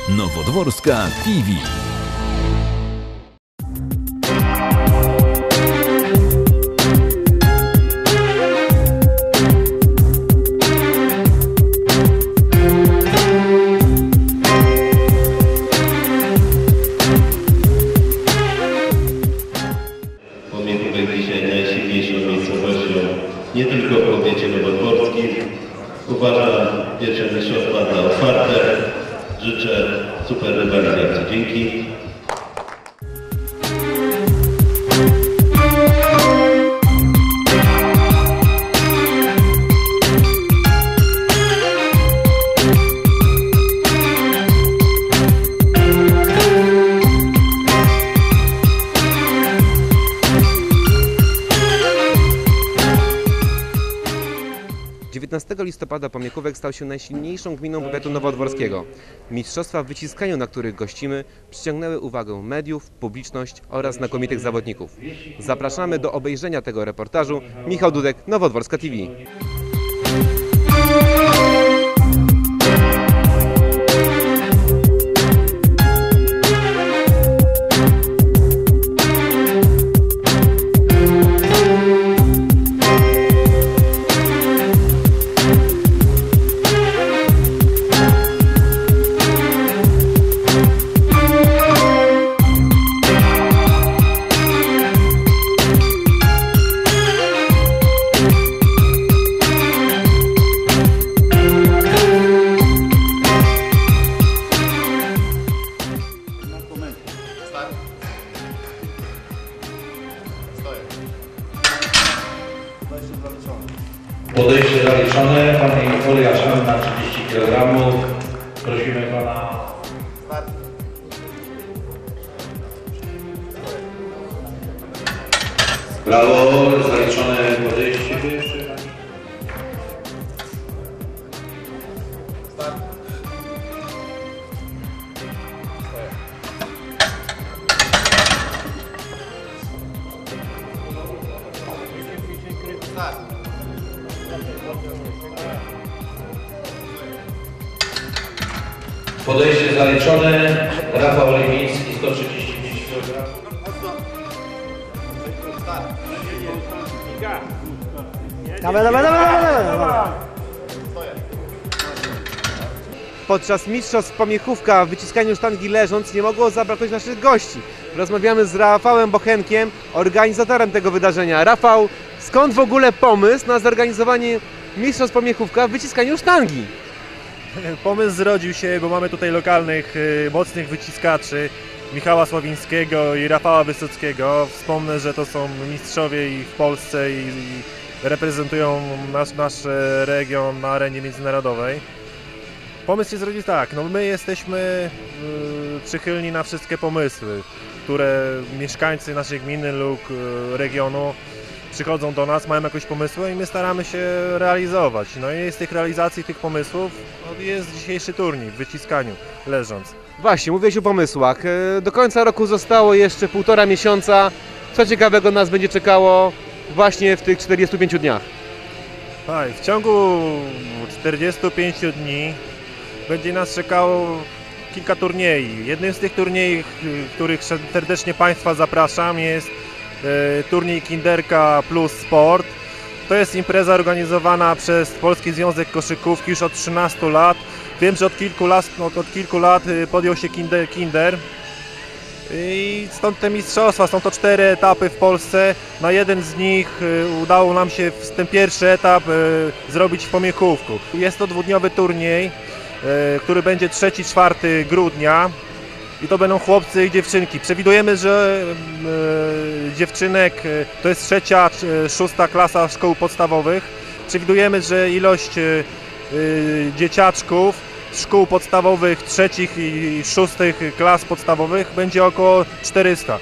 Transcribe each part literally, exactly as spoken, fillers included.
Nowodworska T V. Pamiętnik dzisiaj najsilniejszą miejscowością nie tylko w powiecie nowodworskim. Uważam pierwsze mistrzostwa za otwarte. Życzę super rywalizacji. Dzięki. dziewiętnastego listopada Pomiechówek stał się najsilniejszą gminą powiatu nowodworskiego. Mistrzostwa w wyciskaniu, na których gościmy, przyciągnęły uwagę mediów, publiczność oraz znakomitych zawodników. Zapraszamy do obejrzenia tego reportażu. Michał Dudek, Nowodworska T V. Podejście zaliczone, pan Julia Szan na trzydzieści kilogramów. Prosimy pana. Brawo, zaliczone podejście. Podejście zaliczone. Rafał Lewiński, sto trzydzieści pięć kilogramów. Dawaj, dawaj, dawaj, dawaj. Podczas mistrzostw Pomiechówka w wyciskaniu sztangi leżąc nie mogło zabraknąć naszych gości. Rozmawiamy z Rafałem Bochenkiem, organizatorem tego wydarzenia. Rafał, skąd w ogóle pomysł na zorganizowanie mistrzostw Pomiechówka w wyciskaniu sztangi? Pomysł zrodził się, bo mamy tutaj lokalnych, y, mocnych wyciskaczy, Michała Sławińskiego i Rafała Wysockiego. Wspomnę, że to są mistrzowie i w Polsce i, i reprezentują nasz, nasz region na arenie międzynarodowej. Pomysł się zrodził tak, no my jesteśmy y, przychylni na wszystkie pomysły, które mieszkańcy naszej gminy lub y, regionu przychodzą do nas, mają jakieś pomysły i my staramy się realizować. No i z tych realizacji tych pomysłów no, jest dzisiejszy turniej w wyciskaniu leżąc. Właśnie, mówiłeś o pomysłach. Do końca roku zostało jeszcze półtora miesiąca. Co ciekawego nas będzie czekało właśnie w tych czterdziestu pięciu dniach? Tak, w ciągu czterdziestu pięciu dni będzie nas czekało kilka turniejów. Jednym z tych turniejów, których serdecznie Państwa zapraszam, jest turniej Kinderka Plus Sport. To jest impreza organizowana przez Polski Związek Koszykówki już od trzynastu lat. Wiem, że od kilku lat, od, od kilku lat podjął się Kinder, Kinder i stąd te mistrzostwa. Są to cztery etapy w Polsce. Na jeden z nich udało nam się ten pierwszy etap zrobić w Pomiechówku. Jest to dwudniowy turniej, który będzie trzeciego czwartego grudnia. I to będą chłopcy i dziewczynki. Przewidujemy, że e, dziewczynek to jest trzecia, szósta klasa szkół podstawowych. Przewidujemy, że ilość e, dzieciaczków szkół podstawowych trzecich i szóstych klas podstawowych będzie około czterystu.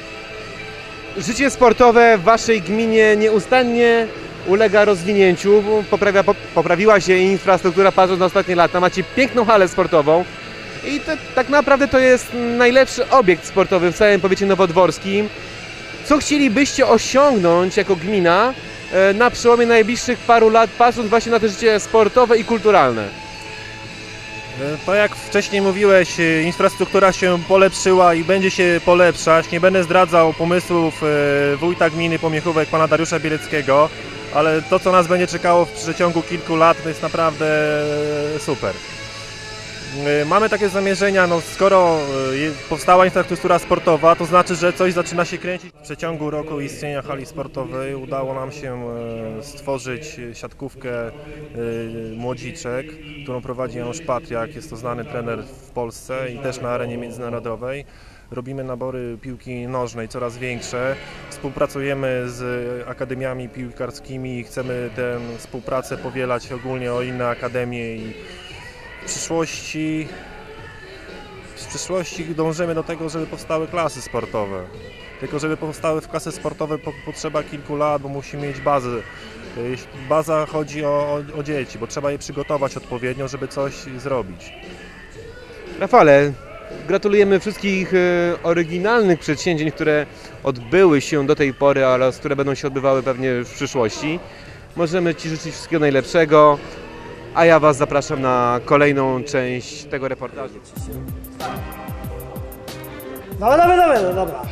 Życie sportowe w Waszej gminie nieustannie ulega rozwinięciu. Poprawia, poprawiła się infrastruktura, patrząc na ostatnie lata. Macie piękną halę sportową. I to, tak naprawdę to jest najlepszy obiekt sportowy w całym powiecie nowodworskim. Co chcielibyście osiągnąć jako gmina na przełomie najbliższych paru lat, patrząc właśnie na to życie sportowe i kulturalne? To jak wcześniej mówiłeś, infrastruktura się polepszyła i będzie się polepszać. Nie będę zdradzał pomysłów wójta gminy Pomiechówek, pana Dariusza Bieleckiego, ale to, co nas będzie czekało w przeciągu kilku lat, to jest naprawdę super. Mamy takie zamierzenia, no skoro powstała infrastruktura sportowa, to znaczy, że coś zaczyna się kręcić. W przeciągu roku istnienia hali sportowej udało nam się stworzyć siatkówkę młodziczek, którą prowadzi Janusz Patriak, jest to znany trener w Polsce i też na arenie międzynarodowej. Robimy nabory piłki nożnej coraz większe, współpracujemy z akademiami piłkarskimi i chcemy tę współpracę powielać ogólnie o inne akademie i w przyszłości, w przyszłości dążymy do tego, żeby powstały klasy sportowe. Tylko żeby powstały w klasy sportowe potrzeba kilku lat, bo musimy mieć bazę. Baza chodzi o, o, o dzieci, bo trzeba je przygotować odpowiednio, żeby coś zrobić. Rafale, gratulujemy wszystkich oryginalnych przedsięwzięć, które odbyły się do tej pory, oraz które będą się odbywały pewnie w przyszłości. Możemy Ci życzyć wszystkiego najlepszego, a ja Was zapraszam na kolejną część tego reportażu. Dobra, dobra, dobra, no dobra.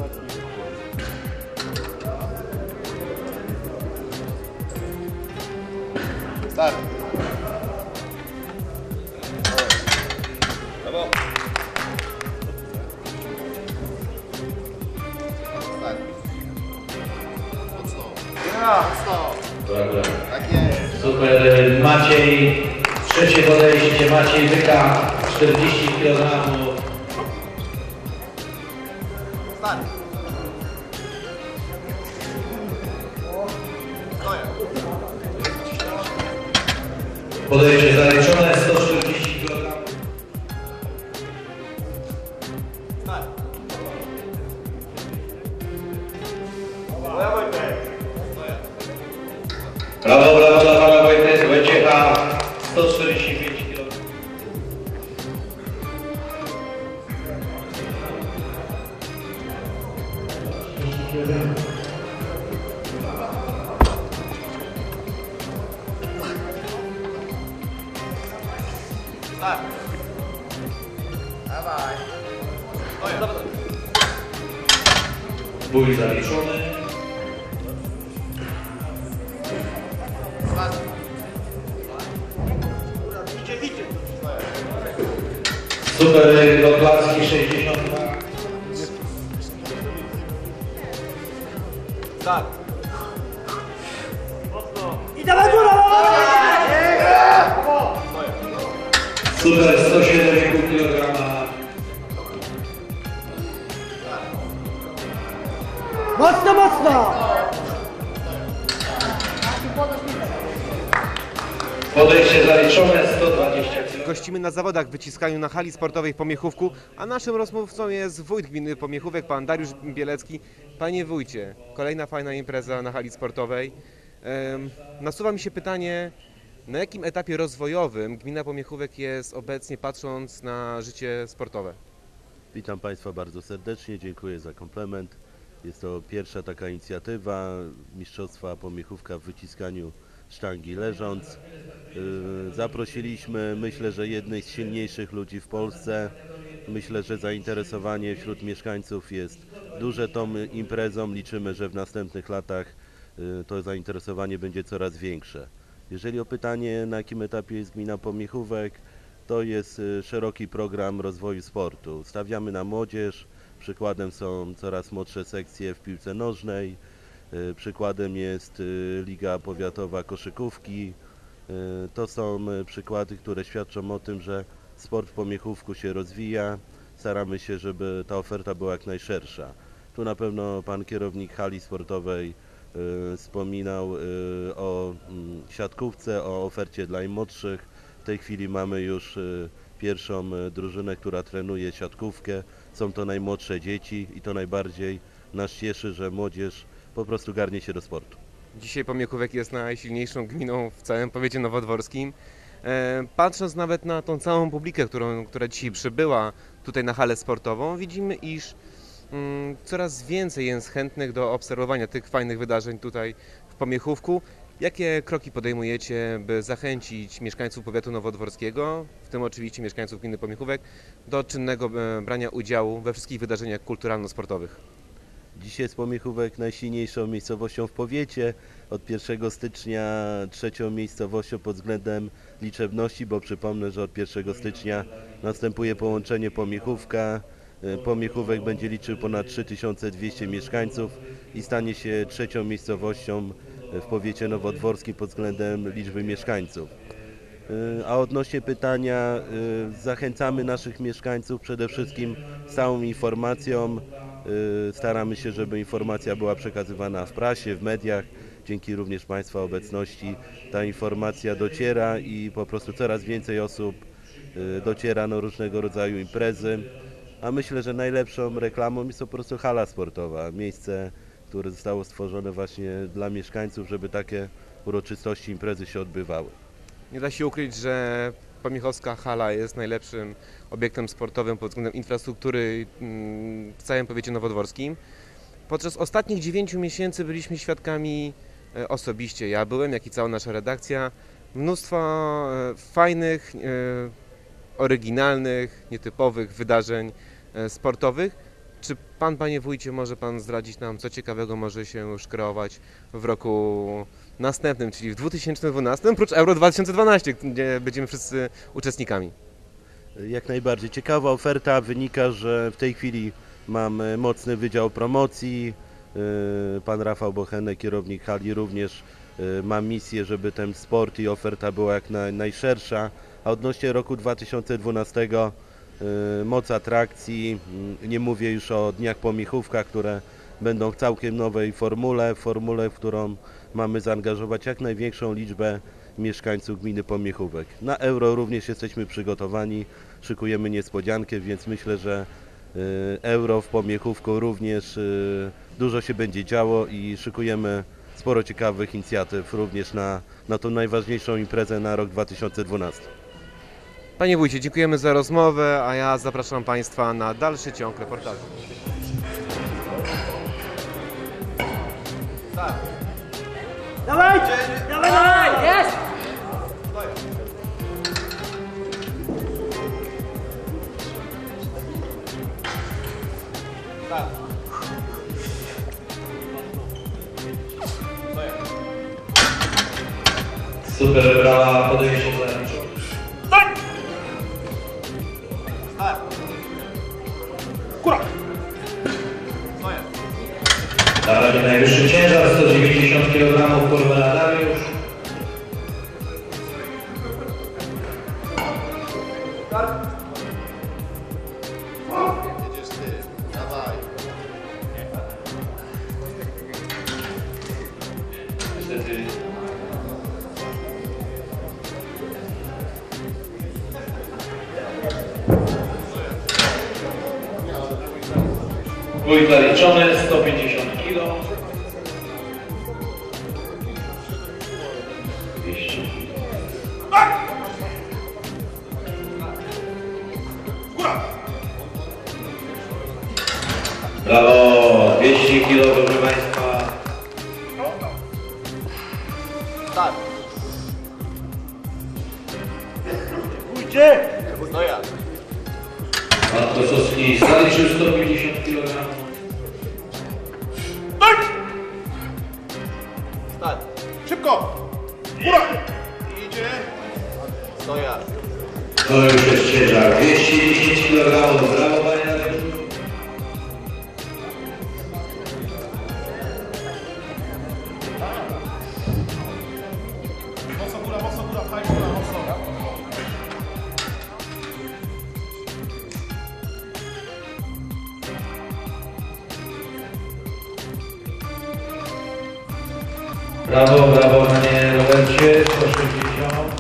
Start. Brawo. Start. Mocno. Mocno. Dobra. Tak jest. Super. Maciej, trzecie podejście, Maciej Wyka, czterdzieści kilogramów. Start. Stoję. Podejście zaliczone, sto czterdzieści kilogramów. Start. Brawo, brawo dla pana Wojtek, Wojciecha, sto czterdzieści pięć kilogramów. Start. Dawaj. Stoję. Bój zaliczony. Start. Super Gotlacki, sześćdziesiąt dwa. Start. I dawaj góra! Super sto siedem i pół kilograma. Mocno, mocno! Podejście zaliczone, sto dwadzieścia kilogramów. Gościmy na zawodach w wyciskaniu na hali sportowej w Pomiechówku, a naszym rozmówcą jest wójt gminy Pomiechówek, pan Dariusz Bielecki. Panie wójcie, kolejna fajna impreza na hali sportowej. Ehm, nasuwa mi się pytanie, na jakim etapie rozwojowym gmina Pomiechówek jest obecnie, patrząc na życie sportowe? Witam Państwa bardzo serdecznie, dziękuję za komplement. Jest to pierwsza taka inicjatywa Mistrzostwa Pomiechówka w wyciskaniu sztangi leżąc. Zaprosiliśmy, myślę, że jednych z silniejszych ludzi w Polsce. Myślę, że zainteresowanie wśród mieszkańców jest duże tą imprezą. Liczymy, że w następnych latach to zainteresowanie będzie coraz większe. Jeżeli o pytanie, na jakim etapie jest gmina Pomiechówek, to jest szeroki program rozwoju sportu. Stawiamy na młodzież, przykładem są coraz młodsze sekcje w piłce nożnej, przykładem jest Liga Powiatowa Koszykówki. To są przykłady, które świadczą o tym, że sport w Pomiechówku się rozwija. Staramy się, żeby ta oferta była jak najszersza. Tu na pewno pan kierownik hali sportowej wspominał o siatkówce, o ofercie dla najmłodszych. W tej chwili mamy już pierwszą drużynę, która trenuje siatkówkę. Są to najmłodsze dzieci i to najbardziej nas cieszy, że młodzież po prostu garnie się do sportu. Dzisiaj Pomiechówek jest najsilniejszą gminą w całym powiecie nowodworskim. Patrząc nawet na tą całą publikę, którą, która dzisiaj przybyła tutaj na halę sportową, widzimy, iż mm, coraz więcej jest chętnych do obserwowania tych fajnych wydarzeń tutaj w Pomiechówku Jakie kroki podejmujecie, by zachęcić mieszkańców powiatu nowodworskiego, w tym oczywiście mieszkańców gminy Pomichówek, do czynnego brania udziału we wszystkich wydarzeniach kulturalno-sportowych? Dzisiaj jest Pomichówek najsilniejszą miejscowością w powiecie. Od pierwszego stycznia trzecią miejscowością pod względem liczebności, bo przypomnę, że od pierwszego stycznia następuje połączenie Pomichówka. Pomichówek będzie liczył ponad trzy tysiące dwieście mieszkańców i stanie się trzecią miejscowością w powiecie nowodworskim pod względem liczby mieszkańców. A odnośnie pytania, zachęcamy naszych mieszkańców przede wszystkim stałą informacją. Staramy się, żeby informacja była przekazywana w prasie, w mediach. Dzięki również Państwa obecności ta informacja dociera i po prostu coraz więcej osób dociera na różnego rodzaju imprezy. A myślę, że najlepszą reklamą jest po prostu hala sportowa, miejsce, które zostało stworzone właśnie dla mieszkańców, żeby takie uroczystości, imprezy się odbywały. Nie da się ukryć, że Pomichowska hala jest najlepszym obiektem sportowym pod względem infrastruktury w całym powiecie nowodworskim. Podczas ostatnich dziewięciu miesięcy byliśmy świadkami osobiście, ja byłem, jak i cała nasza redakcja, mnóstwa fajnych, oryginalnych, nietypowych wydarzeń sportowych. Czy Pan, Panie Wójcie, może Pan zdradzić nam, co ciekawego może się już kreować w roku następnym, czyli w dwa tysiące dwunastym, oprócz Euro dwa tysiące dwanaście, gdzie będziemy wszyscy uczestnikami? Jak najbardziej. Ciekawa oferta, wynika, że w tej chwili mamy mocny wydział promocji. Pan Rafał Bochenek, kierownik hali, również ma misję, żeby ten sport i oferta była jak najszersza. A odnośnie roku dwa tysiące dwunastego moc atrakcji, nie mówię już o Dniach Pomichówka, które będą w całkiem nowej formule, formule, w którą mamy zaangażować jak największą liczbę mieszkańców gminy Pomichówek. Na Euro również jesteśmy przygotowani, szykujemy niespodziankę, więc myślę, że Euro w Pomichówku również dużo się będzie działo i szykujemy sporo ciekawych inicjatyw również na, na tą najważniejszą imprezę na rok dwa tysiące dwunasty. Panie Wójcie, dziękujemy za rozmowę, a ja zapraszam Państwa na dalszy ciąg reportażu. Dawaj! Dawaj, dawaj! Jest! Super, brawa, podejmie się za na razie najwyższy ciężar, sto dziewięćdziesiąt kilogramów, Korwela Dariusz. Jedziesz ty, dawaj. Niestety wójt zaliczony, sto pięćdziesiąt kilo. dwieście. Brawo, dwieście kilo, proszę Państwa. Start. Pójdzie! Dojazd. Pan Kosowski zaliczył sto pięćdziesiąt kilogramów. Start. Szybko! Góra! Idzie. Dojazd. To już jest ciężar, dwieście dziesięć kilogramów. Brawo, panie Dariuszu. Mocno góra, mocno góra, fajnie góra, mocno. Brawo, brawo, panie Robercie, sto sześćdziesiąt.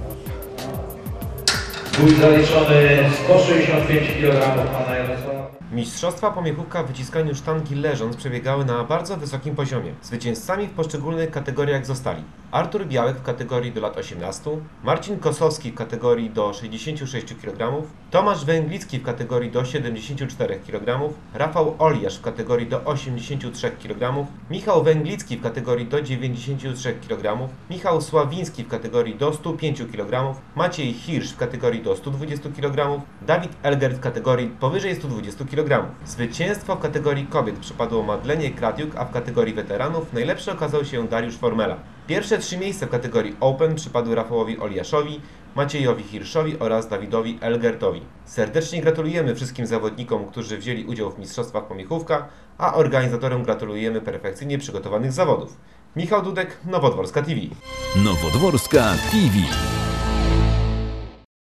Wójt zaliczony, sto sześćdziesiąt pięć kilogramów, pana Jarosława. Mistrzostwa po miechówkach w wyciskaniu sztangi leżąc przebiegały na bardzo wysokim poziomie. Zwycięzcami w poszczególnych kategoriach zostali Artur Białek w kategorii do lat osiemnastu, Marcin Kosowski w kategorii do sześćdziesięciu sześciu kilogramów, Tomasz Węglicki w kategorii do siedemdziesięciu czterech kilogramów, Rafał Oliasz w kategorii do osiemdziesięciu trzech kilogramów, Michał Węglicki w kategorii do dziewięćdziesięciu trzech kilogramów, Michał Sławiński w kategorii do stu pięciu kilogramów, Maciej Hirsch w kategorii do stu dwudziestu kilogramów, Dawid Elgert w kategorii powyżej stu dwudziestu kilogramów. Zwycięstwo w kategorii kobiet przypadło Madlenie Kratiuk, a w kategorii weteranów najlepszy okazał się Dariusz Formela. Pierwsze trzy miejsca w kategorii Open przypadły Rafałowi Oliaszowi, Maciejowi Hirszowi oraz Dawidowi Elgertowi. Serdecznie gratulujemy wszystkim zawodnikom, którzy wzięli udział w mistrzostwach po miechówkach, a organizatorom gratulujemy perfekcyjnie przygotowanych zawodów. Michał Dudek, Nowodworska T V. Nowodworska T V.